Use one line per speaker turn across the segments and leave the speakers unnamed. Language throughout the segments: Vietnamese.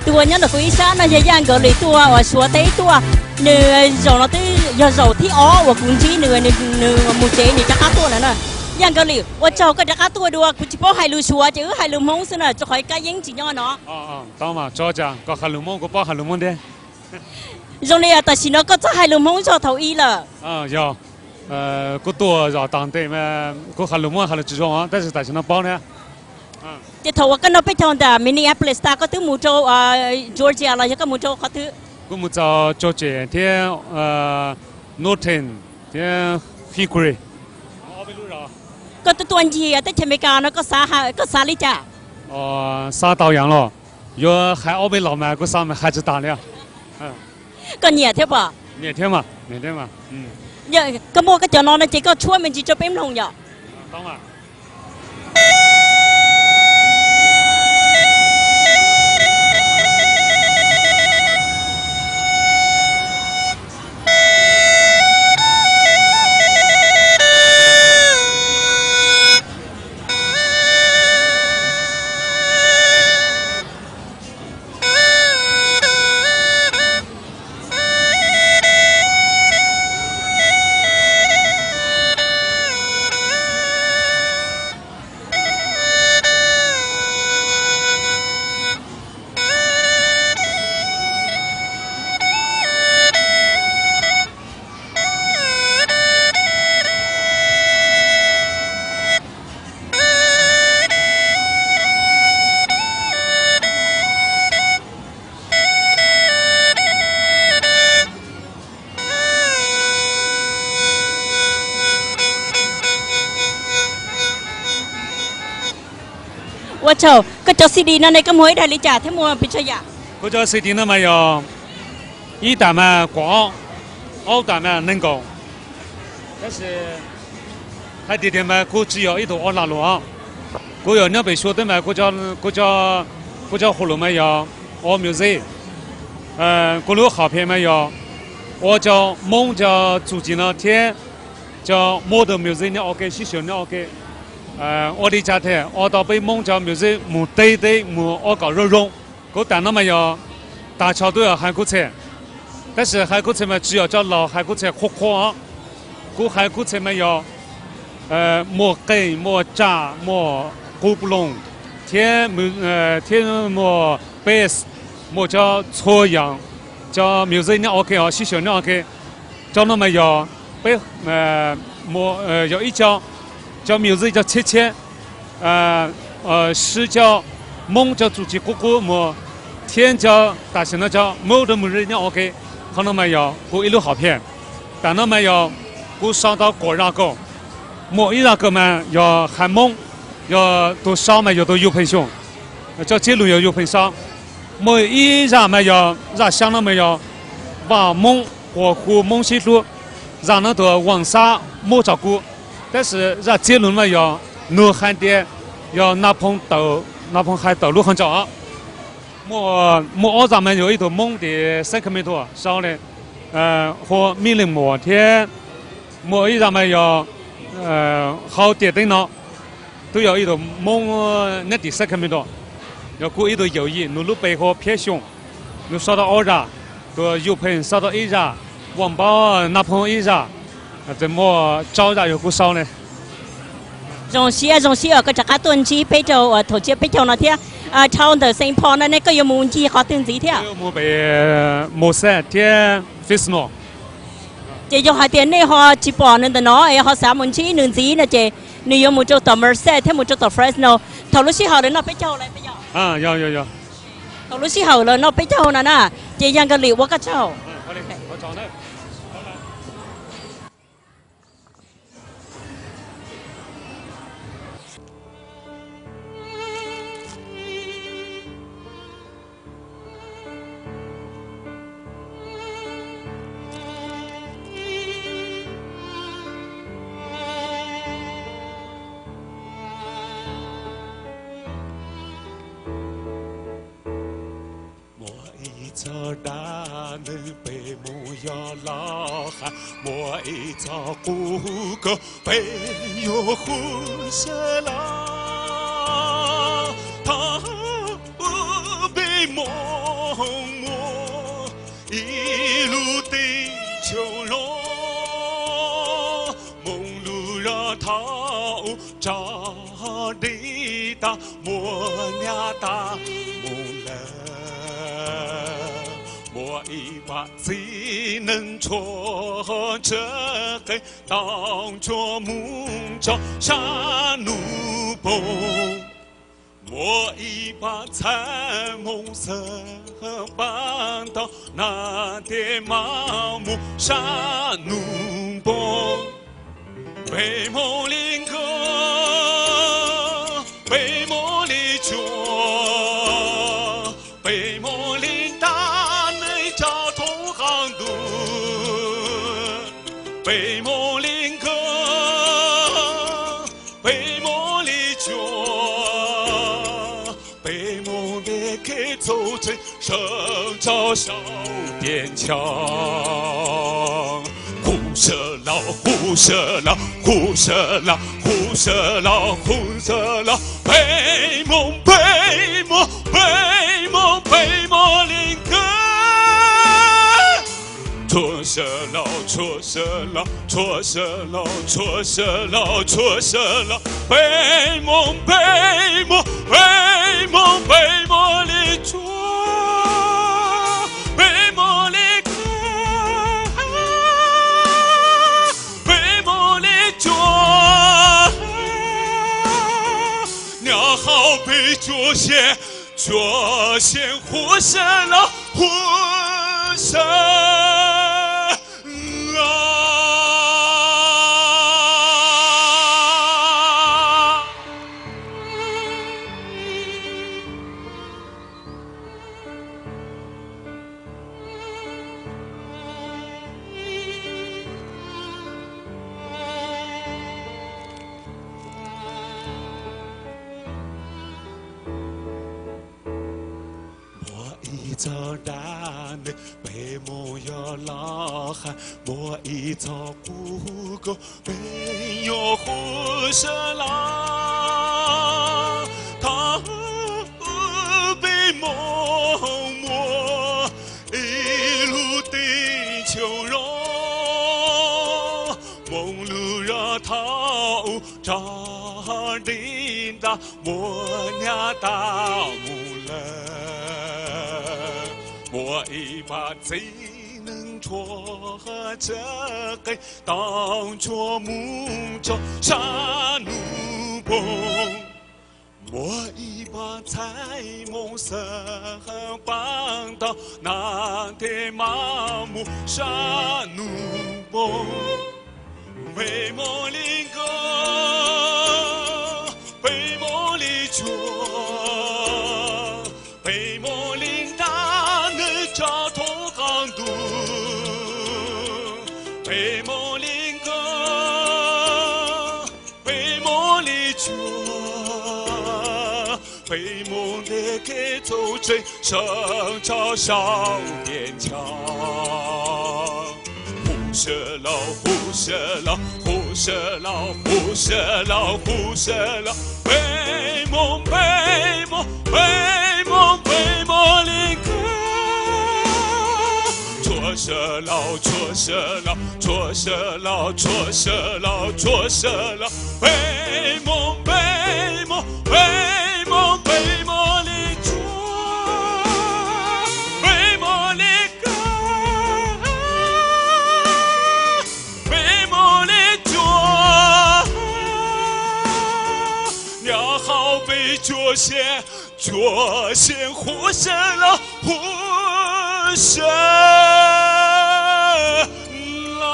tua nhá là quý xã nó giờ giang gỡ lì tua ở xóa tế tua nửa rồi nó tới giờ rồi thì ó và cũng chỉ nửa một chế nửa chắc cá tua nữa nè giang gỡ lì và cho cái chắc cá tua đua cũng chỉ có hai lù xóa chứ hai lù mông xí nè cho khỏi cái dính chỉ nhau nó
tao mà cho chàng có hai lù mông có bao hai lù mông đấy
rồi này tại sao nó có cho hai lù mông cho thầu y là
giờ có tua rồi tạm thế mà có hai lù mông hai lù chỉ cho但是但是nó bao nè
thì thầu cái nó phải chọn đã Minneapolis ta có thứ một chỗ Georgia là có một chỗ có thứ
có một chỗ Georgia thì Norton thì Hickory
có thứ tuần gì ở tới Jamaica nó có xa lý chả
xa tàu洋了有还澳北老嘛个上面还是大了
có nhiều thế bà
nhiều thế mà
giờ cái mua cái chỗ nó chỉ có chuối mình chỉ cho bém không nhở
đúng mà
我操，个做 CD 那个每台你家他们必须呀。
个做 CD 那么要一旦嘛广，二旦嘛能够，但是还得点嘛，个只要一头二拉路啊，个要两倍学的嘛，个叫葫芦嘛要二music，个路好片嘛要，我叫梦叫主机那天叫 modern music 呢 OK， 是学呢 OK。我的家庭，我到被梦叫music， 木对对木我搞肉肉，我但那么要大桥都要海口车，但是海口车嘛，只要叫老海口车扩扩啊，个海口车嘛要莫根莫炸莫古不龙，天莫 bass 莫叫错样，叫 music 呢 OK 啊，是学呢 OK， 叫那么要被莫有一叫。叫music叫切切，诗叫梦叫主机姑姑么，天叫大型的叫某的某人家 OK， 可能没有，我一路好片，但那没有，我上到果然高，某一那个嘛要喊梦，要都上嘛要都有喷熊，叫这路要有喷上，某一让嘛要让想了没有，把梦和湖梦西路，让那都往上莫照顾。但是让结论嘛要努汉的要那碰海道路很早，我咱们有一头梦的3克米多少嘞，和米零摩天，一咱们要好点灯呢，都要一头梦那第3克米多，要过一头友谊，努路背后偏凶，努烧到2扎，都油盆烧到1扎，网包那碰1扎。怎么招ra有不少呢？
仲是個隻家端子俾做頭先俾做那天抄到聖保那個有冇字學段子條？
有冇被冇寫天 Facebook？
即係係點呢？學直播呢度喏，學三門字段子呢？即你有冇做到 Merced？ 聽冇做到 Fresno？ 頭老師後嚟，我俾做嚟俾做。
有。
頭老師後嚟，我俾做嗱，即係樣個料我個做。
好嘞，我找呢。早大能被木要老汉，莫一早顾个被有呼吸啦，他被莫
我一路的求荣，梦路让逃找的大莫俩大梦了，我一把最能戳这个当作梦照杀怒崩。我一把残梦色搬到那点麻木杀怒崩，被梦林歌，被梦里脚，被梦林大内找同行路，被梦林歌，被梦里脚。被梦里给走进生照小点墙，胡射老胡射老胡射老胡射老胡射老，被梦被梦被梦被梦林歌，错射老错射老错射老错射老错射老，被梦被梦被梦被梦里捉，被梦里歌，被梦里捉，鸟好被捉线捉线活神了活神。早然的被梦要老汉，我一早不够被有胡射郎，他被梦我一路的求荣，梦路让逃找的大莫俩大木了。我一把最能戳这个当作梦照杀怒崩，我一把彩梦色绑到那点麻木杀怒崩，被梦里歌，被梦里捉，被梦里大能找同行路，被梦里歌，被梦里捉，被梦里给走进生照小点墙。胡射老胡射老胡射老胡射老胡射老，被梦被梦被梦被梦里歌，错射老错射老错射老错射老错射老，被梦被梦被梦被梦里捉，被梦里歌，被梦里鸟好被捉线捉线活神了活神了。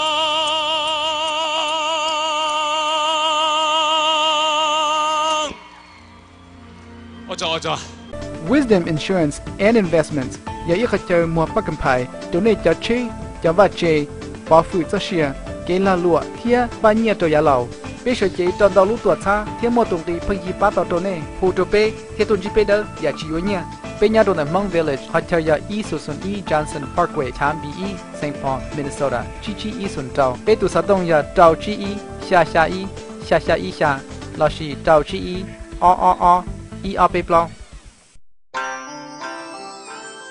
我找
Wisdom Insurance and Investments 也一个叫莫巴根牌，对内叫车叫挖车，保护这些给了路贴把捏着也老。bây giờ chỉ toàn đầu lũ tuột xa theo một tổng ty phân chi ba tàu đồ này phụ trợ pe theo tuần chi pe đó giá trị yếu nha pe nhà đồ này Mount Village hotel ya E Susan E Johnson Parkway Tham Be St. Paul Minnesota chi E Sun Tàu pe tu sa dong ya Tàu chi E xa E xa là chỉ Tàu chi E o E a pe plau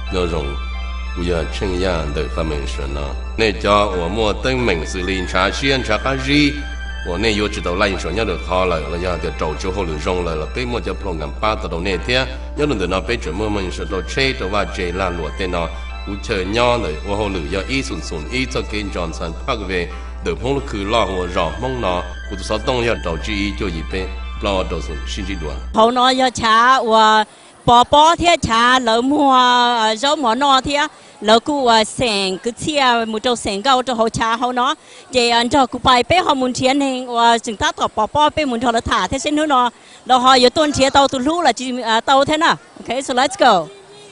要用我要这样的他们说呢，那叫我莫登门是林茶先茶咖喱。我那有知道来说要得好了，了要得找之后就用了，被莫就碰กันป้าตรงเนี่ย要能得那被这么们说到车的话这啦落的呢，我这样的我后来要一顺一这跟张三拍个呗，得碰了去啦我绕梦呢，我就说东要找之一就一杯，老都是星期多。
好呢，要茶我bỏ bỏ thế茶lỡ mua rau mỏ nọ thế lỡ cụ sèn cứ chia một trâu sèn gạo cho họ trà họ nó vậy anh cho cụ bài bé họ muốn chiến này và chúng ta tập bỏ bỏ bé muốn cho nó thả thế xin nữa nó là họ giờ tuần chia tàu tụi lú là chỉ tàu thế nào okay so let's go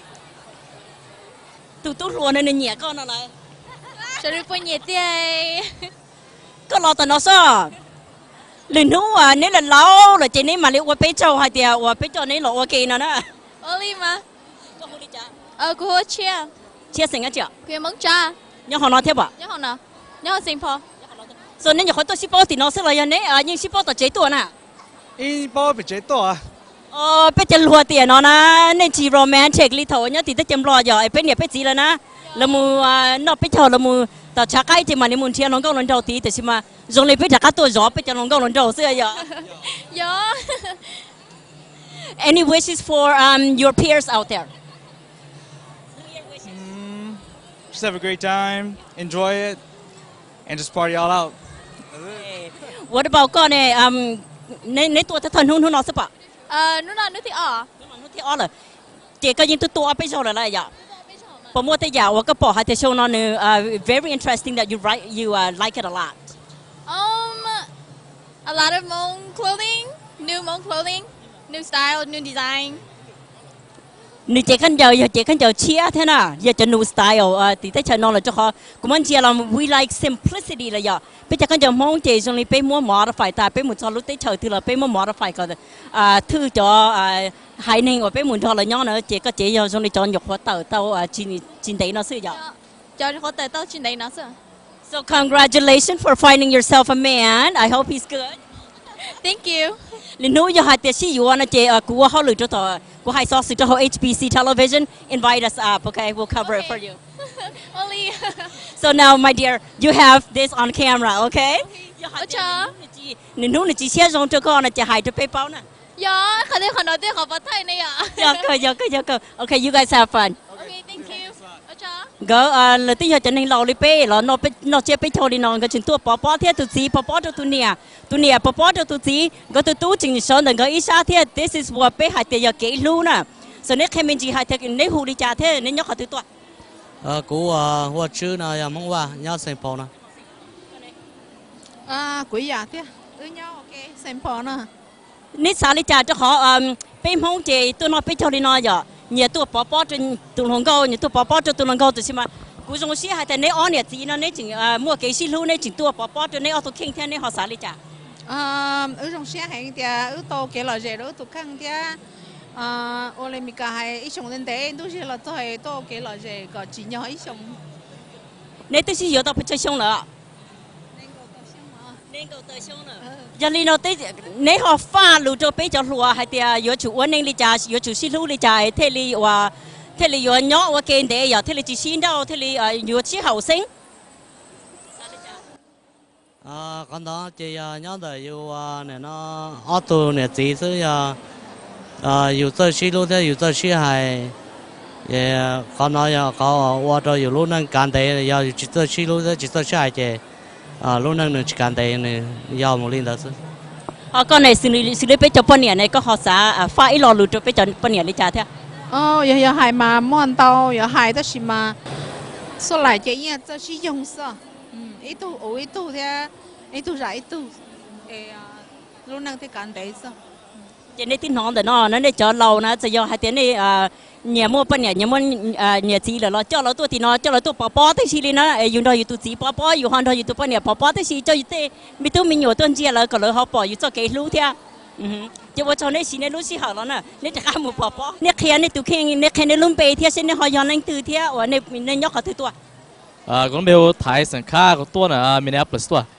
tụi tụi luôn nên nhẹ con nó lại
cho nên phải nhẹ tay
có lo tao nó sao lần nú nếu là lâu là chỉ nếu mà liệu qua bé trâu hay tiệt qua bé trâu nếu lộ ok nó nè
Oli mà
có mua đi chả
cô chia
chia sừng á chả
quyền mong cha
nhưng họ nói thế bảo
nhớ họ nào nhớ họ sinh phò
rồi nên nhiều tôi ship thì nó sẽ là như thế nhưng ship tao chế tuổi nè
in bao bị chế tuổi
bé chân lùa tiền nó nè nên chỉ romantic li thôi nhá thì tới chấm lùa rồi bé nhiệt bé gì là nè là mua nó bé chờ là mua tao chắc cái thì mà nếu muốn chia nó có lần đầu tí thì mà dùng lấy bé chắc cái tuổi gió bé chân nó có lần đầu xưa giờ
gió
Any wishes for your peers out there?
Just have a great time, enjoy it, and just party all out.
What about con này? Nếu tôi thấy thần hôn nó sẽ bảo.
Nó là nước thì ở.
Nước thì ở rồi. Chỉ có những tôi bây giờ là lại vậy. But more than that, 我个宝还在说呢，very interesting that you like it a lot.
A lot of Hmong clothing, new Hmong clothing. New style, new design.
Nếu chỉ cần giờ chia thế nào, giờ cho new style, thì tới channel là cho họ, cũng anh chia là we like simplicity là giờ. Bây giờ cần giờ mong chỉ dùng để mua modify, tại bây một số lúc tới chờ thì là mua modify cái thứ cho hai nên ở bây một cho là nhau nữa, chỉ có chỉ giờ dùng để chọn nhục hóa tàu chín đấy nó sẽ giờ.
Cho họ tàu chín đấy nó sẽ.
So congratulations for finding yourself a man. I hope he's good.
Thank you.
Linh núi giờ hai tiệt sĩ yêu anh chị của họ lựa cho tao của hai số cho họ HBC television invite us up, okay? We'll cover it for you.
Only.
So now, my dear, you have this on camera, okay? Linh núi này chỉ xem trong cho con là chỉ hai cho bé bao nè.
Yeah, khả năng nói tiếng họ bắt tay này à?
Yeah. Okay, you guys have fun.
Okay, thank you.
Go, là tí giờ cho nên lâu đi bé, là nó chơi bé thôi đi nó cái chuyện tua bỏ thế tụi gì bỏ cho tụi nè bỏ cho tụi gì, cái tụi chính sơn đừng có ý sao thế, this is what bé hai tiền giờ kỹ luôn nè, so nếu khi mình chỉ hai tiền nếu hù đi trả thế nên nhớ họ tụi tôi.
Cú hoa chữ này mong hoa nhớ xem phò nè.
Quý giả thế, nhau ok xem phò nè.
Nếu sao đi trả cho họ bé không chỉ tụi nó bé thôi đi nó giờ. Nhiều tụi bỏ trên tụi hồng câu, nhiều tụi bỏ cho tụi hồng câu tụi xem mà, cú dùng xe hay là nếu ăn nhiều gì nó nếu chỉ mua cái xí lu nếu chỉ tụi bỏ cho nếu tụi kinh thế nếu họ xả đi chả.
Dùng xe hay thì tô cái loại gì đó tụi khang thì Olympic hay ít dùng đến đấy, tôi sẽ là tôi tô cái loại gì có chỉ nhau ít dùng.
Nếu tôi chỉ hiểu tao phải chơi xong nữa. Nên cầu tới xong nữa. Giờ li nó tới nếu họ pha lù cho bé cho lùa hay thì có chủ uốn nên li trà, có chủ xí lu li trà, thế li có nhỏ và kén để giờ thế li chỉ xin đâu, thế li có chỉ hậu sinh.
Con đó chỉ nhớ đời yêu này nó auto này chỉ chứ yêu chơi xí lu thế yêu chơi xí hay, con nói có qua cho yêu lúc năng cán để giờ chỉ chơi xí lu thế chỉ chơi xí hay chứ. Lúc năng được cán để này yêu một linh đó chứ.
Con này xử lý bé cho bọn này có họ xã pha ít lò lù cho bé cho bọn này đi trả thế.
Giờ hai mà món tàu giờ hai đó xí mà số lại chỉ như cho sử dụng sao, ít tu thế, ít tu rải tu, lúc năng thì cán để sao.
Chỉ nên tin nói để nó để cho lâu nó sẽ do hai tiếng này nhà mua bọn nhà gì là nó cho nó tôi thì nó cho nó tôi bỏ thế xí lên nó dùng đó dùng tôi chỉ bỏ dùng hoàn đó dùng tôi bọn nhà bỏ thế xí cho thế mình tôi mình nhiều tuần chia là còn họ bỏ dùng cho cái lú thế. Chứ bọn cháu này xí này lú xí hở nó nè, nên chỉ có một bỏ. Nên khi này tụi khi nên khi này luôn bề thế xin nên họ dọn anh từ thế, và nên nhóc họ từ tua.
Còn bây Thái Sơn Kha có tua là Minneapolis tua.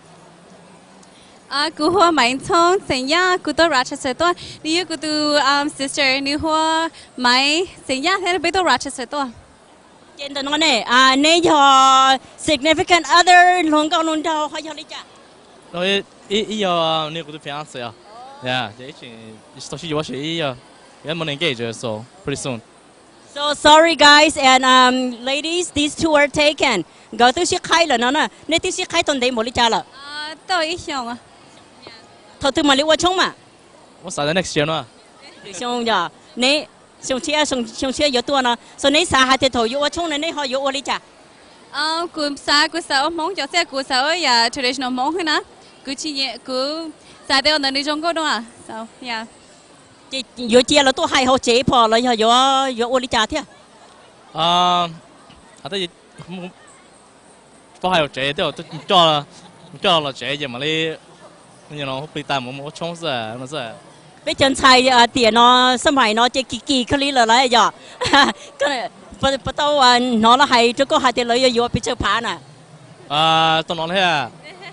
Cú hoa máy thông sinh nhá, cú tôi Rochester tua. Nếu cú tu sister, nếu hoa máy sinh nhá thế là bây tôi Rochester tua.
trên tao nói này nếu cho significant other luôn con luôn đâu hay cho đi chả
rồi ý giờ nếu có fiance à yeah thế chỉ tôi chỉ có ý giờ muốn engage so pretty soon.
So sorry guys and ladies, these two are taken. Go to chiếc khai là nó nè, nếu tiêu chiếc khai tuần đấy một đi cha là.
Tôi ít xong à.
Thôi từ mà liệu qua chung mà.
What's that next year nữa?
Xong giờ, nếu xong chia yếu tua nó, so nếu xa hai thì thôi yếu qua chung này nếu họ yếu qua đi cha.
Cú sa mong cho xe cú sa ya traditional mong hết na. Cú sa theo nơi trong có đúng à? So yeah.
Chị yếu chia là tôi hay họ chế phò là yếu qua đi cha thế.
Tại vì có hai chế đều tôi cho là chế gì mà đi you know bị tai một冲死nó是
bây giờ xài tiền nó sớm mai nó chỉ kỳ cái lý là lại giờ cái bắt đầu nó là hay cho có hai tiền lợi yếu bị chơi phá nè
tôi nói thế à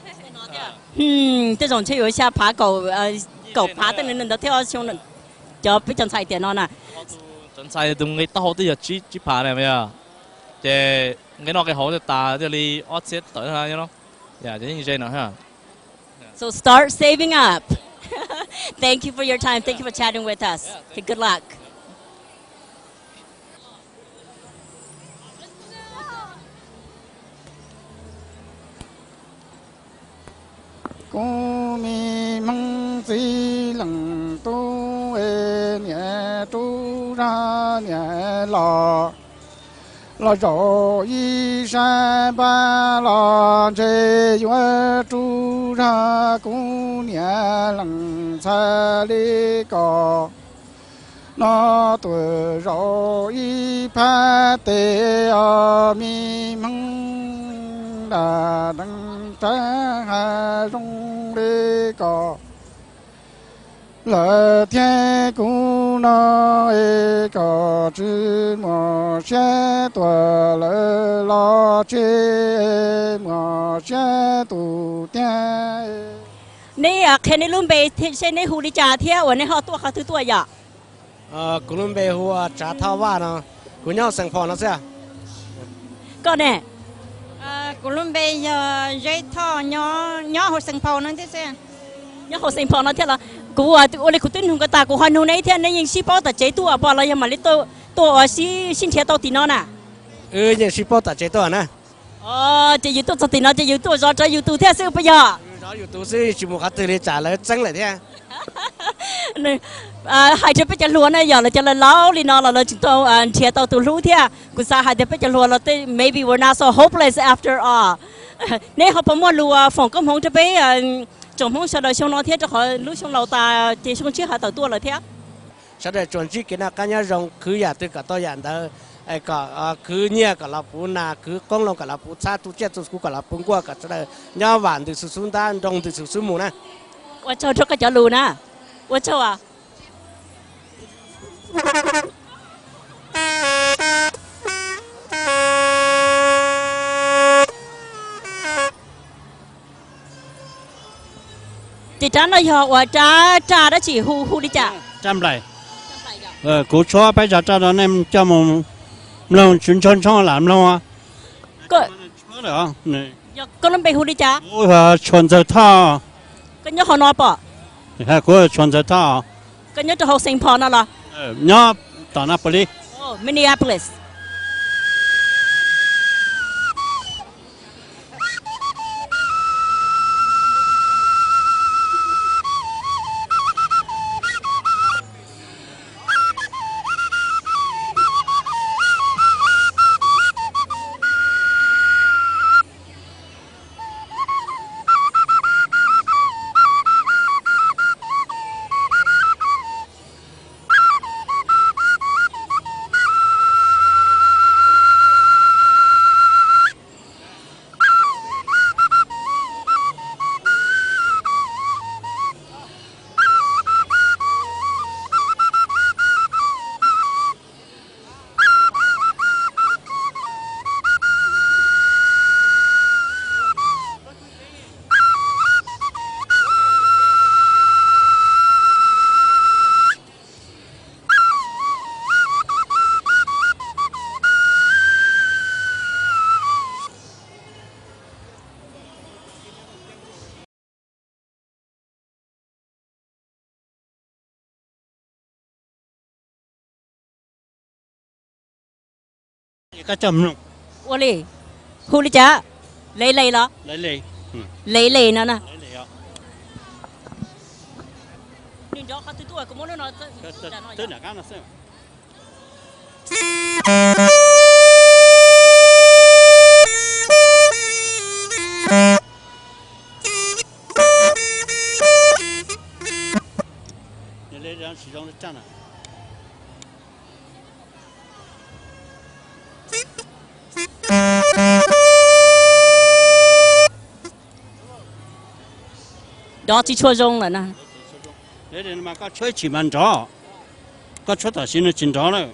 这种就有一下爬狗爬的人都跳凶人就bây giờ xài tiền nó nè
真係同你多啲日子爬係咪啊？即係你攞嘅好就大，即係你我接對下咯，呀，就應該嗱嚇。
So start saving up. Thank you for your time. Thank you for chatting with us. Okay, good luck.
Cô mi mong gì lần tu nhẹ tu ra nhẹ lò rồi y sa ba lò chế yue tu ra cũng nhẹ lần xa đi cò nó tuổi rồi y pa tê mi mong đà đăng trái hà rong đi cò lời thiên cũng nói có chữ mà sẽ tuổi lời lo chế mà sẽ tu tiên
nè khi này luôn về thì sẽ này hù đi trả theo này họ tua thứ tua vậy
cũng luôn về hù trả thao va nó cũng nhau sang phò nó sẽ
con nè
cũng luôn về giờ dây thọ nhỏ hồ sang phò nó thế sẽ
nhỏ hồ sang phò nó thế là cú俺cú tin hùng cái ta cú hành hùng này thế này những ship bao ta chế tua bao là mà lấy tôi xin chế tao tí nó nè
những ship bao ta chế tua nè
chế yêu tôi tí nó chế yêu tôi rồi yêu tôi thế sao bây giờ
rồi yêu tôi sẽ chỉ một cái từ để trả lời chân lại thế
hai đứa bây giờ luôn này giờ là cho là lâu thì nó là chúng tôi chế tao từ lúc thế cú sa hai đứa bây giờ luôn là maybe we're not so hopeless after all nếu họ không muốn lùa phòng công hồng cho bé chồng không sợ đời xong nó thế cho họ lúc xong lâu ta chỉ xong chiếc hạ tàu tua là thế
sau đây chuẩn chỉ cái nào cái nhà rồng cứ giả từ cả tôi nhận đó ai cả cứ nhẹ cả là phụ na cứ con lòng cả là phụ cha tu chết tu cú cả là phụ qua cả sau đây nhau vạn từ sự xuống ta rồng từ sự xuống mù nè
我做这个叫路呢，我做啊。thì trả nó giờ và trả đó chỉ hu đi trả
trăm lại cú chó bây giờ cho nó em cho một lòng chuyên chọn cho làm luôn à
có
được này
có nó bị hu đi trả
chọn giờ thao
cái nhớ họ nói bỏ
hay có chọn giờ thao
cái nhớ cho học sinh phò nó là
nhớ tao nó đi
Minneapolis
cái chấm luôn.
Ủa lì, khu lì chả, lấy đó. Lấy nó nè. Nhưng đó cái tuổi cũng muốn nó
Tức là cái nó sao? Lấy ra sử dụng chân à?
đó chỉ cho rong là nè.
Để mà có chơi chỉ mình rõ, có chơi ta xin nó chín rõ rồi.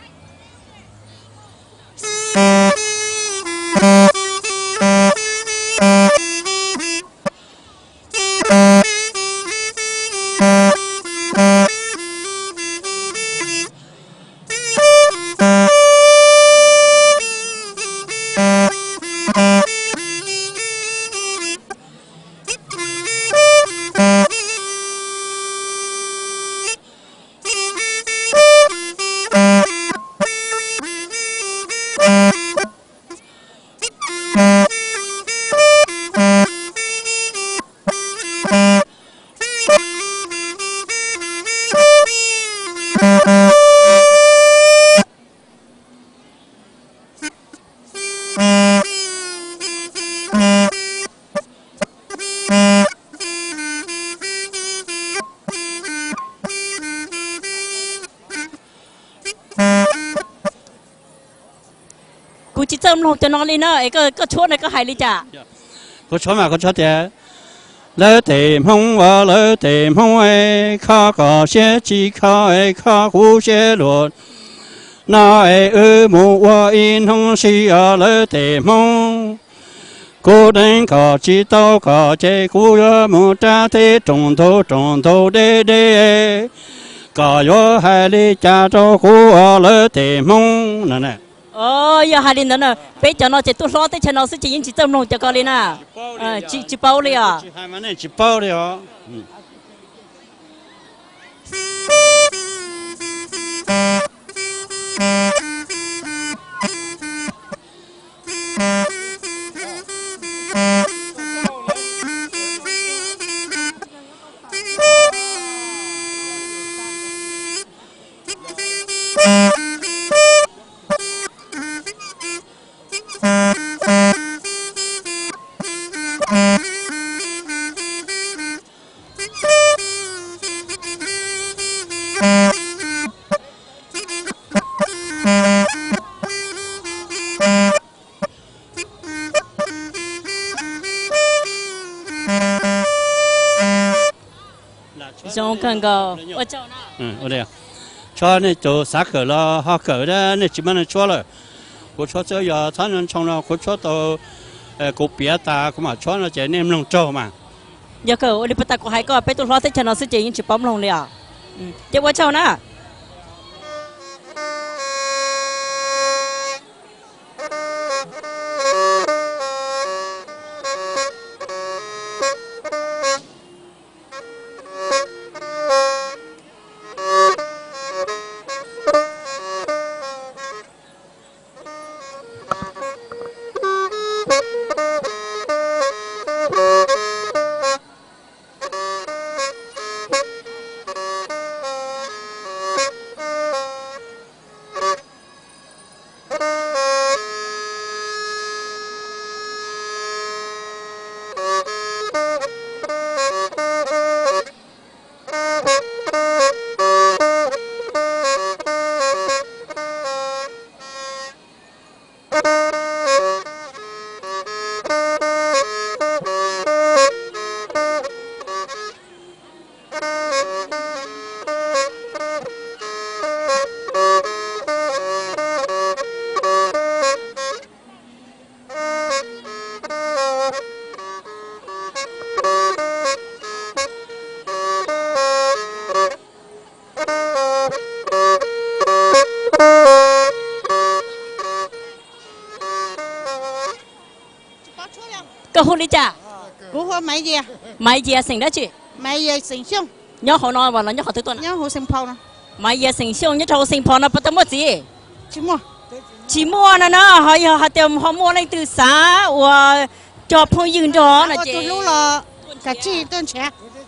Cô chỉ châm lòng cho nó lên nữa, cái chuột này có hay đi chả?
Có chuột mà có chuột thế. Lỡ tìm không và lỡ tìm không ấy, khá có xe chỉ khá ấy khá khu xe luôn. Na ấy mù và in không xì à lỡ tìm không. Cô đánh có chỉ tao có chế khu ya mù tra thế trồng thô đê đê. Có yo hai lý cha cho khu à lỡ tìm không. Nè nè.
Giờ hai đứa nữa, bây giờ nó chỉ tôi lo tới cho nó sẽ chỉ những chỉ tâm lòng cho con lên à, chỉ bao liền à.
Hai mươi này chỉ bao liền à.
Trong cần go, ở chỗ nào?
Ở đây à? Cho nên chỗ xã cờ là họ cờ đó, nên chỉ mình cho rồi. Cô cho chơi giờ tháng năm trong đó, cô cho tàu cô bia ta, cô mà cho nó chỉ nên lòng trâu mà.
Giờ cờ ở đây bắt ta có hai cái, bây tôi lo tới cho nó sẽ chỉ những chỉ bấm lòng liền à. Giờ ở chỗ nào? Cô hôn đi chả?
Cô hôn mấy gì?
Mấy gì sinh đó chị?
Mấy gì sinh xong?
Nhớ họ nói vào là nhớ họ tới tuần.
Nhớ họ sinh phong.
Mấy gì sinh xong nhớ họ sinh phong nó bắt đầu mất gì?
Chứ mà.
chỉ mua nè nó họ tìm họ mua lên từ xã và cho phong dương đó là
chị lúc là cả chi tên trẻ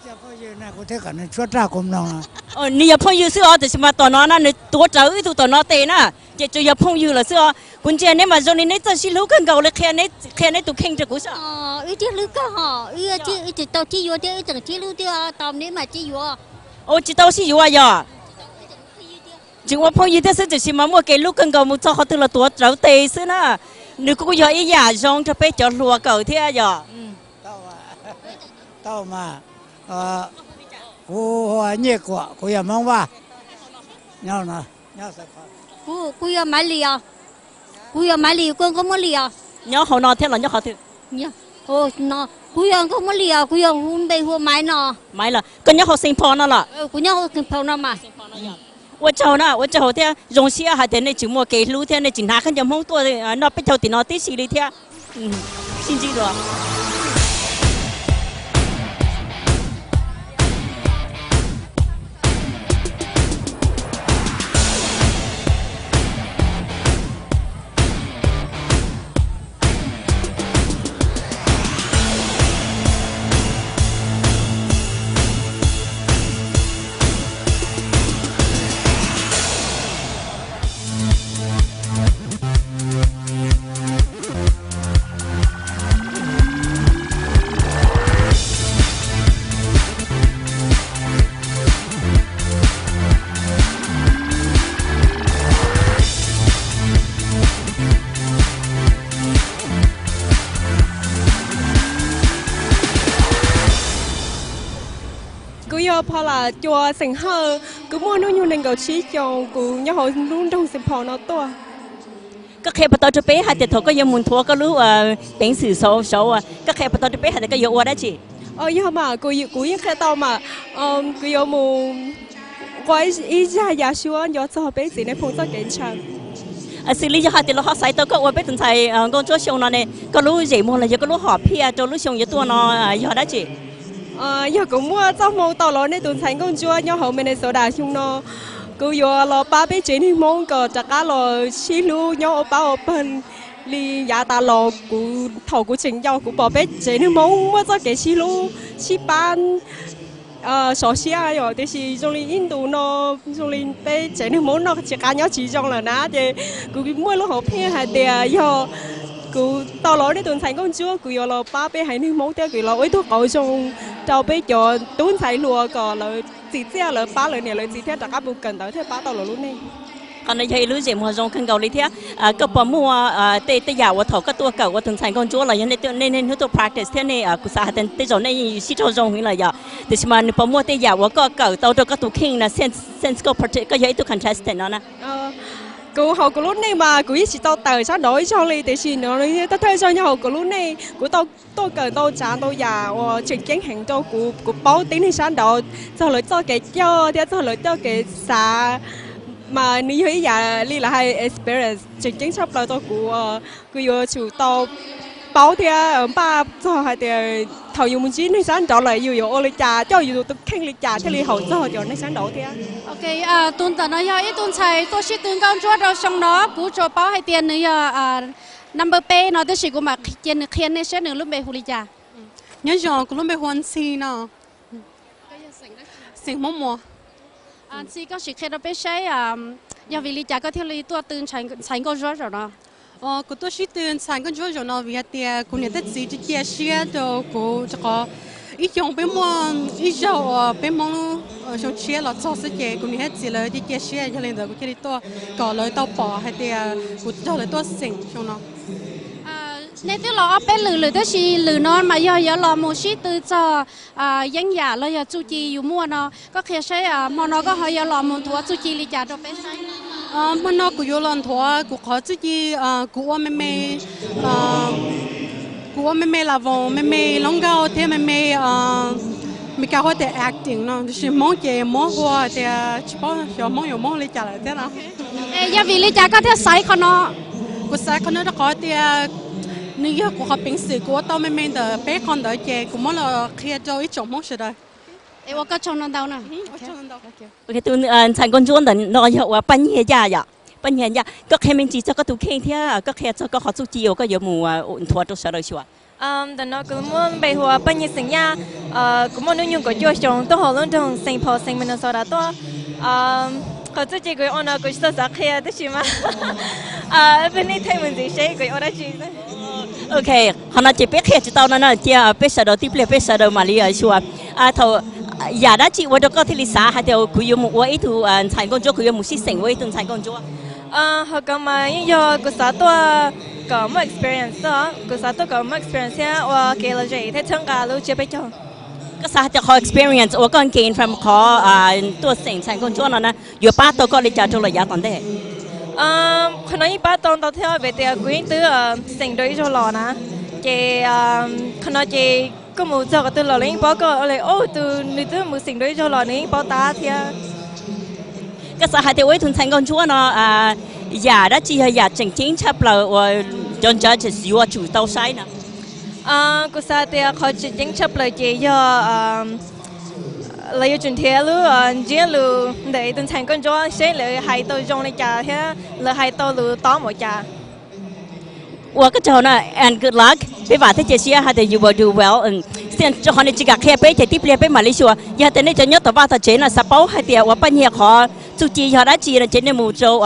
nhiều phong dương xưa thì mà tụi nó là tuổi trẻ tụi nó tên á chị cho nhiều phong dương là xưa quân trẻ nếu mà rồi nên tôi xin lúc cần cầu là khen đấy tụi khen cho cú sao
ý chứ lúc có họ ý chứ tao chỉ vô chứ chẳng chỉ lúc tiêu tao nếu mà chỉ vô
chỉ tao chỉ vô à chỉว่าพอยืดเส้นจะชิมมาเมื่อกี้ลูกกันก็มุจอเขาตัวละตัวเจ้าเตยซึ่งนะนึกก็ย่อยยาจงจะไปจอดรัวเก่าเที่ยย่อ
เต้ามากูหัวเนี่ยกูอย่ามองว่าเนาะนะกูอย่ามาเลียกูก็ไม่เลีย
เนาะเขานอนเที่ยหรอเนาะเขาถือ
เนี่ยโอ้เนาะกูยังก็ไม่เลียกูยังหุ่นไปหัวไม้เนาะ
ไม้ละก็เนาะเขาสิงพอนั่นล่ะ
กูเนี่ยเขาสิงพอนั่นมา
我找呢，我找的容些还得那周末给路天那警察看见梦多的，那被找的那得死的天，心机多。
พอละจัวเสียงเฮอกูมั่วนู่นอยู่ในเกาชี้จงกูย่อหนุ่งตรงเสียงพอเนาะตัว
ก็แค่ประตูจะไปหาแต่เขาก็ยังมุนทัวก็รู้เป็นสื่อโซก็แค่ประตูจะไปหาแต่ก็โยว่าได้จี
ย่อมากูยังแค่ต่อมากูโยมูไว้อีจ่ายาชัวยอดจะไปสิในพงจะเก่งชัง
สิ่งที่จะหาแต่เราหาใส่ตัวก็ว่าไปถึงใส่ก็จะชงนั่นเองก็รู้จีมูเลยก็รู้หอบเพียจะรู้ชงอยู่ตัวเนาะยอดได้จี
giờ cũng mua trong mong tàu lối này tuần thành công chúa nhau hậu bên này số đà chung nó cứ giờ lo ba bé chuyện thì mong cờ chặt cá lo xí lu nhau bao bên li giá ta lo của thầu của trình nhau của bỏ bé chuyện thì mong mua cho cái xí lu xí ban sổ xí à rồi thì xí trong li Indo nó trong li bé chuyện thì mong nó chặt cá nhau chỉ trong là ná thì cứ mua lúc hậu phe hay để giờ cứ tàu lối này tuần thành công chúa cứ giờ lo ba bé hay thì mong theo cứ lo ấy thuốc cầu trong cho bây giờ tuấn sai lúa còn là chỉ theo là ba lời này là chỉ theo các buộc cần tới theo ba tàu luôn này
còn này thấy lúa gì mà rong khăn cầu đi theo các bà mua tê giàu thầu các tua cầu tuần thành con chúa là những nên hướng tới practice thế này của xã hội tê rồi này xí trâu rong là giờ thì mà bà mua tê giàu có cầu tàu cho các tụ kinh là sense có protect có giấy tụ contestant nó nè
cụ hậu của lúc này mà cụ chỉ tao tờ sao đổi cho li để xin nó đi tao thuê cho nhau hậu của lúc này cụ tao cần tao trả tao già chuyển kiến hàng cho cụ báo tính thì sáng độ cho lợi cho cái cho lợi cho cái xã mà nếu như giờ li là hay experience chuyển kiến sắp lại tao cụ vừa chủ tao báo thì ba cho hai thì thầu dùng một chín thì sáng độ lại nhiều ô li trà cho dù tôi khen li trà thì li hậu cho nó sáng độ thì
ok tuần tới nói ít tuần chạy tôi sẽ tuần con chúa rồi xong đó cú cho báo hay tiền nữa number pay nó tôi chỉ có mà tiền khiên này sẽ nửa lúc về huli trà
nhớ rồi cũng lúc về hoàn xì nó xịn mông mùa
xì có chỉ khi nó bé say giờ vì li trà có theo li tôi tuần chạy con chúa rồi nó
cô tôi chỉ tuần chạy con chúa rồi nó vì tiền cũng nhận được gì chỉ chia đồ cô cho có ít dùng bên mòn ít dầu bên mòn trong chia là cho sự kiện cũng như hết gì lời đi chia sẻ cho nên là cái gì to có lời tao bỏ hay thì cũng cho lời to xỉn trong nó
nên tôi lo bên lử tôi chỉ lử non mà giờ lo một xí từ cho dân giả lo giờ chú chiอยู่mua nó có khi sẽ mà nó có hơi giờ lo một thua chú chi li trả cho bên sai
mà nó cũng yêu lần thua cũng khó chú chi cũng của mẹ là vòng mẹ lông gạo thế mẹ mình cao hơn để acting nó chỉ mong chị mong hoa thì chỉ bảo cho mong lấy trả lại thế nào
giờ vì lấy trả có thể sai con nó
đã có thì nếu như của họ bình時của tao mẹ的bé con的姐cũng muốn là khi cho ít chồng mong sự đời
我個衝動到呢
，OK，tôi thành con chúa định nói hiệu là bánh gì cha vậy bên nhà có khi mình chỉ cho có tụ khen thế có khi cho có họ tụ chiều có nhiều mùa thua trong sở đời xưa
đợt nó cứ muốn bày hòa bên nhà sinh nha cũng muốn nuôi của chúa chồng tôi họ luôn trong sinh phò sinh mình sau đó tôi họ tụ chỉ cái ông nào cũng sợ sợ khi đó chứ mà bên này thấy mình gì sẽ cái ông đó chứ
ok họ nói chỉ biết khi chỉ tao nó chỉ biết sở đầu tiếp liền biết sở đầu mà lý ở xưa thầu giờ đó chị 我都搞ที่ลิซ่า还有佢有我一图成功咗佢有冇事成我一段成功咗
họ có mấy giờ cái sao tôi có một experience đó cái sao tôi có một experience á và cái là gì thế chẳng cả luôn chưa biết cho
cái saoจะขอ experience 我ก็ gain from ขอตัว成功咗นั่นนะอยู่ป้าตัวก็เลยจะ做ระยะตอนเด็ก
คนนั้นป้าตอนเที่ยวไปเที่ยวกูยังตื้อสิ่งโดยจะรอนะเจคนนั้นเจก็มูจะก็ตื่นหล่อเลยป้าก็เลยโอ้ตื่นนี่ตื่นมูสิ่งด้วยจะหล่อนี่ป้าตาเทีย
ก็สาเหตุว่าทุน成功ชั่วเนาะอย่าได้จีอย่าจริงๆชับเราจนจะจะสิว่าจู่เต้าใช้นะ
ก็สาเหตุเขาจริงๆชับเลยเจียเลยจุนเทียรู้เจียรู้เดี๋ยวทุน成功ชั่วใช่เลยให้ตัวจงในจ่าเทียเลยให้ตัวรู้ต้อหมดจ่า
我个叫呢 and good luck 别话他这些还得 you will do well and 现在好你这个开杯在地边被马来西亚也等你就要到把他钱呢十包还得我半夜ขอ注记下来记了这呢木州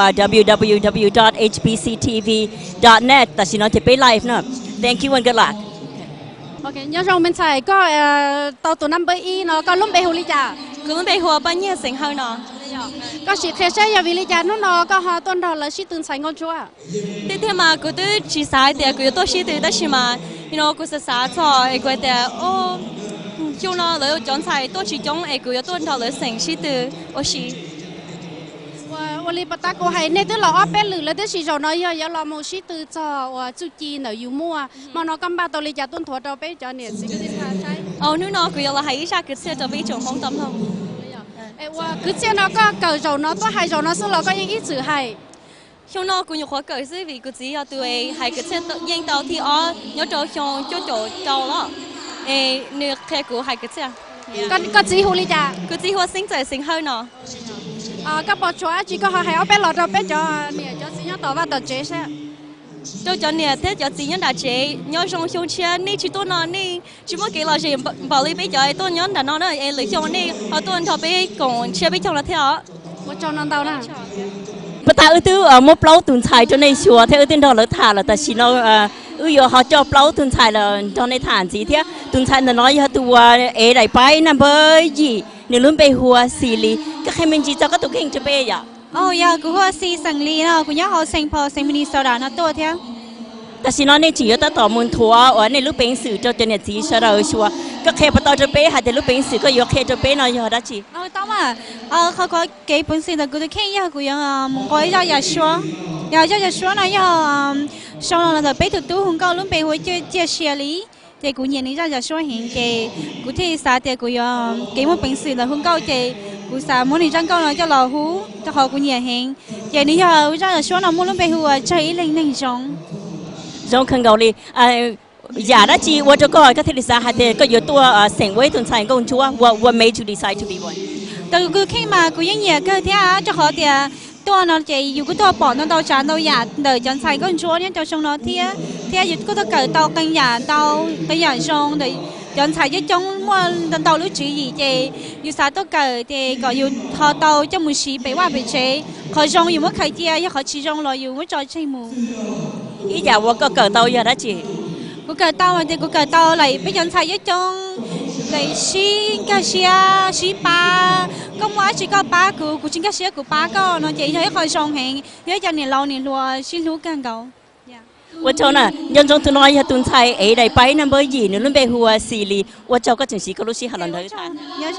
www.hbctv.net 但是呢จะไป live 呢 thank you and good luck
โอเคย้อนลงเป็นใส่ก็ตัวตัวนัมเบอร์อีเนาะก็ล้มไปหัวลิจ่า
ก็ล้มไปหัวปัญญาเสียงเฮาเนาะ
ก็สิเทใช้ยาวิลิจานุ่นเนาะก็หาต้นดอกเลยชิตื่นใส่งอนชัว
ที่เที่ยมากูตัวชีสายเดียวกูตัวชีตื่นได้ใช่ไหมyou knowกูศึกษาต่อไอ้กูเดียวโอ้ช่วงนั้นเลยจอนใส่ตัวชีจงไอ้กูต้นดอกเลยเสียงชีตื่นโอ้ชี
วันนี้ปตากูให้ในตัวเราอ้อเป็นหรือแล้วตัวชีจอนน้อยอย่าเราโมชีตื่นจ่อว่าจุจีเนาะอยู่มั่วมันเรากำบัดตัวลิจาต้นถั่วเราไปจอนเนี่ยสิก็ได้ใช้
นู่นเนาะกูอยากเราให้ชาเกิดเสียจะไปจงห้องต้มทอง
ว่าคือเจ้าnóก็เกิดจนnóตัวให้จนnóซึ่งเราก็ยังอีจือให้
ช่วงนั้นกูอยากขอเกิดซื้อวิกูจีเอาตัวเองให้เกิดเส้นยังเตาที่อ๋อย้อนโจช่องโจโจเตาแล้วเนื้อแค่กูให้เกิดเสีย
ก็จีหูลิจ่า
กูจีหัวสิ่งใจสิ่งเฮาเนาะ
ก็บอกชัวร์จีก็ให้เอาไปหลอดเราไปจอเนี่ยจอสิ่งต่อว่าต่อเจ๊ใช่
cho cho nè thế cho chị nhân đã chế nhớ trong trong chia ní chỉ tôi nói ní chỉ muốn cái là gì bảo lý bây giờ tôi nhớ đã nói là em lấy trong ní họ tôi thọ bây còn chia bây trong là theo
một trong năm đầu nè
bắt đầu từ một plau tuần thái cho nên xua theo tên đó là thả là tại vì nó giờ họ cho plau tuần thái là cho nên thả gì thế tuần thái là nói từ đại bay nằm bơi gì nếu luôn bay hùa xì lì cái khi mình chỉ cho các tụ kinh cho bay à
dạกูว่าซีสังลีเนาะกูอยากเอาเซ็งพอเซ็งมินิโซดานะตัวเท่า
แต่สิน้องเนี่ยจีก็ต่อมุนทัวร์ในลูกเป็นสื่อจะจะเนี่ยจีเชื่อเราชัวก็แค่พอต่อจะเป้หาแต่ลูกเป็นสื่อก็ยกแค่จะเป้หน่อยยอดได้จี
ต้องมาเขาก็เก็บเป็นสิ่งแต่กูจะแค่อยากกูยังก็อยากชัวนะอยากช่วงนั้นจะไปถึงตู้หุ่นเก่าลุ่มไปหัวเจี๊ยเชียลีแต่กูยังนี่จะชัวเห็นเจกูที่สาแต่กูยังเก็บมันเป็นสิ่งแต่หุ่นเก่าเจกูสามมื้อนี้จังก็เลยจะรอหูจะขอกูเหยียดเฮงเดี๋ยวนี้จะช่วยน้องมุ่งลงไปหัวใจเล็งหนึ่งจง
肯搞哩呀那จี我就ก็ก็ที่ลิซ่าหาแต่ก็อยู่ตัวเสียงไว้ตุนใส่ก็ชัวว่าmade to decide to be one
แต่กูแค่มากูยังเหยียดก็ที่จะขอเดี๋ยวตัวน้องเจอยู่กูตัวปอดน้องตัวจานตัวหยาดเดี๋ยวจนใส่ก็ชัวเนี่ยจะชงน้องที่อยู่กูตัวเกิดตัวกันหยาดตัวกันหยาดชงเดี๋ยวchọn xài với trong mua tàu lúa chữ gì thì dù sao tôi cờ thì có dù họ tàu cho mùi xì bị qua bị chế khỏi rong dù mất khai chia với khỏi chỉ rong rồi dù mất cho chơi mù
ý giờ tôi có cờ tàu giờ đó chị
cô cờ tàu mà thì cô cờ tàu lại bây giờ xài với trong lại xí cá xí ba có quá chỉ có ba của chính cá xí của ba có nó chỉ thấy khỏi rong hẹn với cho này lâu này lúa xí lúa càng cầu
我做呢，人中头那一顿菜，哎，来摆那么热，你准备好洗哩，我做个就是个老师还能头谈。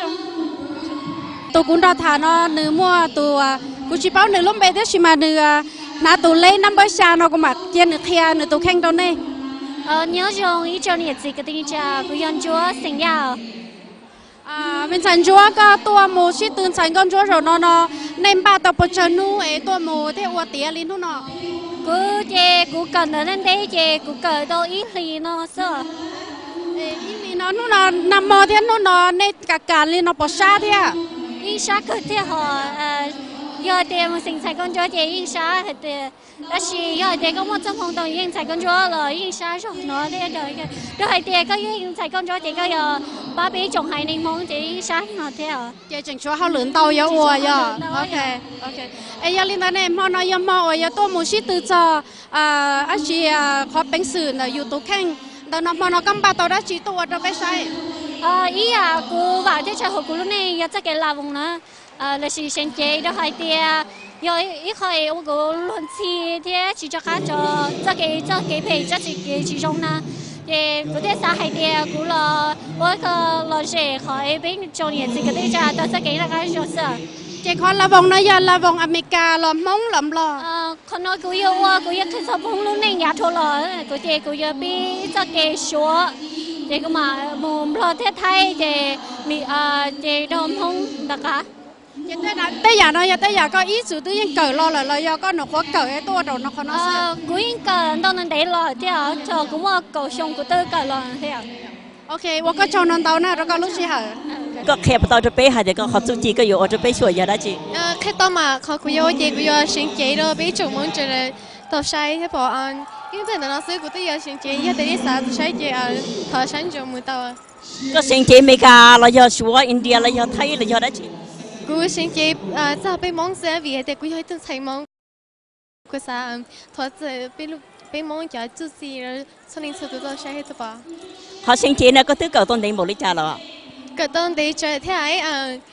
ตัวกุนดาฐานเนาะเนื้อมัวตัวกูชิเป้าเนื้อล้มไปได้ชิมาเนื้อนาตัวเล่น้ำใบชาเนาะก็มักเย็นเนื้อเคียเนื้อตัวแข็งตัวนี้
nhớ trong ý cho nhiệt gì cái tình trạng của dân chúa sinh nhào
bên sân chúa cóตัวหมูชิตื่นสายก้อนchúa rồi nó nên ba tập bột chăn nu ấyตัวหมูที่อวดเตี้ยลิ้นนู่นเนาะ
กูเจกูcần ở đây đâyเจกูเกิดตัวอีหลีเนาะ
saoอีหลีเนาะนู่นเนาะนำมอเทียนนู่นเนาะในกากาลิ้นเนาะปอชาเทีย
อีชาเกิดที่หอ giờ thì một sinh sản con chó thì yên sa thì đó là giờ thì có một trong phòng đồng yên sản con chó là yên sa rồi nó thế rồi thì có yên sản con chó thì có giờ ba bé trồng hai nên mong thì yên sa nó thế à
giờ chỉnh cho họ lớn tàu giờ ua giờ ok ấy giờ linh này họ nói giờ mà giờ tôi muốn xí từ cho anh chị khó bánh sườn là YouTube kênh đó nó cầm ba tàu đã chỉ tôi đâu phải sai
ý cô bảo thế cho cô lúc này giờ chắc cái là vùng nó là sự sinh chế đó hay thì giờ ít hồi ông cô luận chi thế chỉ cho khác cho cái phải cho chỉ trong na thì có thể sao hay thì cô là với cái là sẽ khỏi bên trong nhà chỉ có thể cho tôi sẽ cái là cái chỗ sợ
chị con là vùng này giờ là vùng America là mong lắm lo
con nói cô yêu khi sao vùng lúc này nhà thua là cô yêu bị cho cái số thì cũng mà muốn lo thế thay thì đồng không được cả
tới giờ có ý sự tự nhiên cởi lo là do có nó có cởi tôi đầu nó có nó
cuối cởi đâu nên để lo thế à cho cũng mà cầu xong của tôi cởi lo thế à
ok 我个叫人到那这个路线好
ก็แค่ไปต่อจะไปหาเด็กก็เขาจุจีก็อยู่จะไปช่วยยาได้จี
แค่ต่อมาเขาคุยว่าเด็กคุยว่าสิ่งเจเราไปจงมั่นจะเลยต่อใช้ให้พออัน因为那时候我都有สิ่งเจ要แต่ที่สามใช้เจถอดฉันจงมือต่อ
ก็สิ่งเจอเมริกาเราอยากชัวอินเดียเราอยากไทยเราอยากได้จี
กูสิ่งเจจะไปมองเสียวีแต่กูอยากต้องใช้มองกูสามถอดจะไปมองจะจุดสี่แล้วสนิทสุดตัวใช้ให้ตัวป่ะ
họ sinh chế nó có thứ cầu tôn định bộ lý cha rồi
cái tôn định chơi thế ấy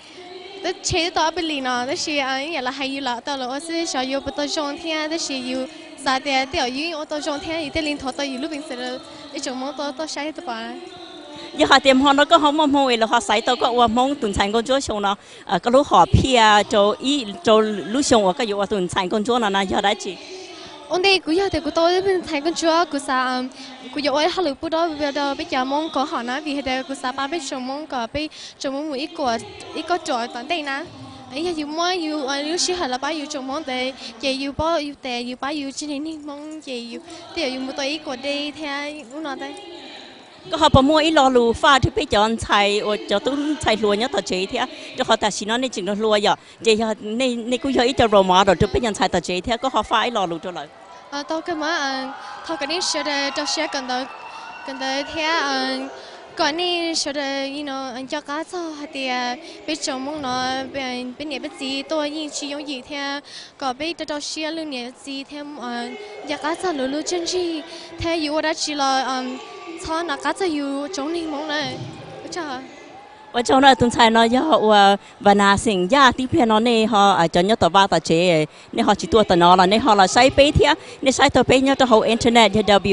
đó chế đó bên lì nó đó là nhà là hay là đó là sẽ sử dụng bút tròn thế đó là dùng sao để tiểu dùng bút tròn thế thì linh thọ đó dùng lúc bình thường là cái chỗ món đó sai hết bà
giờ họ tiệm họ nó có không mong mong là họ sai tao cóว่าmong tuần sản con chúa xong nó có lúc họ pia cho lúc xong cóอยู่tuần sản con chúa nó giờ đã chỉ
ông đây cũng giờ thì cũng tôi bên thành con chúa cũng sao cũng giờ ấy họ lựa bút đó bây giờ mong có họ nói vì thế cũng sao ba biết trồng mong có biết trồng mong một ít có trọi toàn đây nè ấy giờ nhiều mua nhiều lúc xí là ba nhiều trồng mong để giờ nhiều bao nhiều tè nhiều ba nhiều trên này mong giờ nhiều thì nhiều một tôi ít của đây theo cũng nói đây
ก็เขาประมวลอีหล่อลูฟ้าที่ไปจอนใช้โอ้จะตุ้นใช้รัวเนี่ยต่อเจียจะเขาแต่สิน้องในจริงเรารัวอย่าเจียในกูอยากอีจะโรมาเราจะไปยังใช้ต่อเจียก็เขาฟ้าอีหล่อลูจะเลย
ตอนกันมาเขากันนี่เชื่อได้จะเชื่อกันได้เท่ก่อนนี่เชื่อได้จะก้าวต่อที่ไปจมมองเนาะเป็นเนี่ยเป็นจีตัวยิ่งชี้ยงยิ่งเท่ก็ไปจะเชื่อเรื่องเนี่ยจีเท่อยากก้าวต่อรู้จริงๆเท่อยู่ว่าจีเรา操，那嘎子有种柠檬嘞，不知道。
我做那东菜呢，要我拿成呀，底片呢，你哈就要到巴达姐，你哈去多到那了，你哈了晒杯贴，你晒到杯呢就好 internet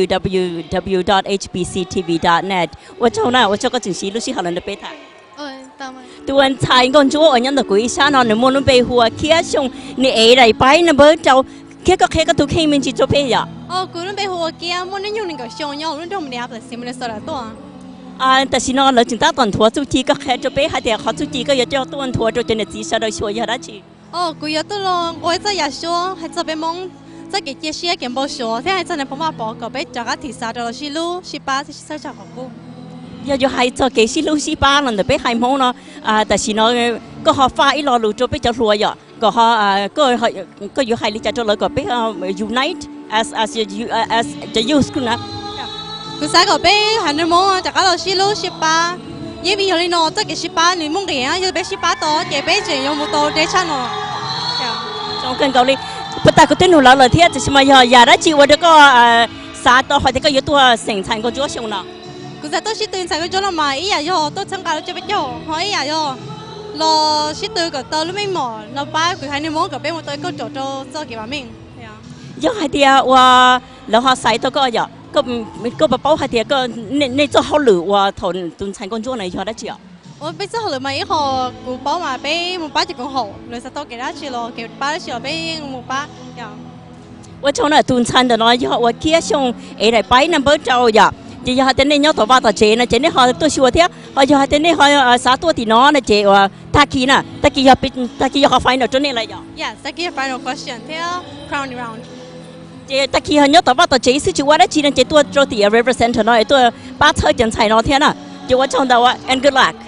www.hbctv.net。我做那我做个正式路线好了的杯台。tuần菜con chúa ở nhân tộc quý sa nó nếu muốn về hùa kia xong nè ấy lại bay nó bớt trâu kia có tụ khi mình chỉ cho phê vậy
cứ nó về hùa kia muốn nó dùng những cái xong nhau nó trong mình áp là xem mình sợ là to
แต่สิnó là chúng ta toàn thua chú chi có khi cho phê hay thì họ chú chi có giờ cho tuần thua cho nên là chỉ sợ đôi xuôi giờ đó chị
cứ giờ tôi lo tôi sẽ giờ số hay cho bé mong sẽ cái chia sẻ cái bao số thế hay cho nên phong ba bỏ cái bé cho cái thị xã đó là xí lu xí ba xí sao cho họ cô
giờ hay cho cái xí lu xí ba lần bé hay mong nóแต่สิnó có họ pha ít lo lụt cho bé cho ruồi vậy có họ cóอยู่hay lý cho lời có bé unite as the youth cũng nè
cứ sáng có bé hành nó mong chắc là xí lu xí ba nhưng bây giờ đi nó chắc cái xí ba thì mong cái giờ bé xí ba to cái bé chỉ dùng một tô để chăn nó
trong kênh cầu đi bắt ta có tin hụt lời thiết thì mà giờ đã chịu được có xã to hoặc thì có yếu tố sinh thành có chúa xong nào
cứ giờ tôi sẽ tự sản cái chỗ nào mà ý à yo tôi chẳng cả cho biết yo hỏi ý à yo lo sẽ tự cái tờ lúc mình mỏ lo ba cái hai mươi mốt cái bên một tôi có chỗ cho cái bà mình
giờ hai tia và lo họ sai tôi có giờ có bà bảo hai tia có nên cho họ lựa và thôn tuần sản con chúa này cho đã chịu
bây giờ họ mấy họ cụ bảo mà bé một bát chỉ còn hậu rồi sao tôi cái đó chỉ lo cái bát chỉ bé một bát
ว่าช่วงนั้นตุนชันเดี๋ยวน้อยว่าเกี่ยช่วงอะไรไปนั่นเบิร์ดเจ้าอย่าจะหาแต่เนี่ยย้อนตัวบ้านตัวเจนะเจเนี่ยหาตัวชัวเทียจะหาแต่เนี่ยหาสาตัวตีน้อนะเจว่าตะกี้น่ะตะกี้อย่าปิดตะกี้อย่าไฟหน่อยจนเนี่ยอะไรอย่า
Yes ตะกี้ final question เที่ยว crown round
เจตะกี้หาย้อนตัวบ้านตัวเจสิชัวได้จีนั่นเจตัวโจตี represent น้อยตัวป้าเธอจันใส่น้อเทียน่ะจะว่าช่วงเดียวว่า and good luck